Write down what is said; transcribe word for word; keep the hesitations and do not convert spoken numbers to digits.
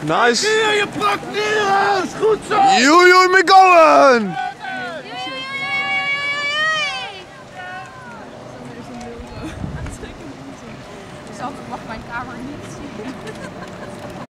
Nice. Hier, je pakt neer! Is goed zo! Joei, joei, me going! Ik zal mag mijn kamer niet zien.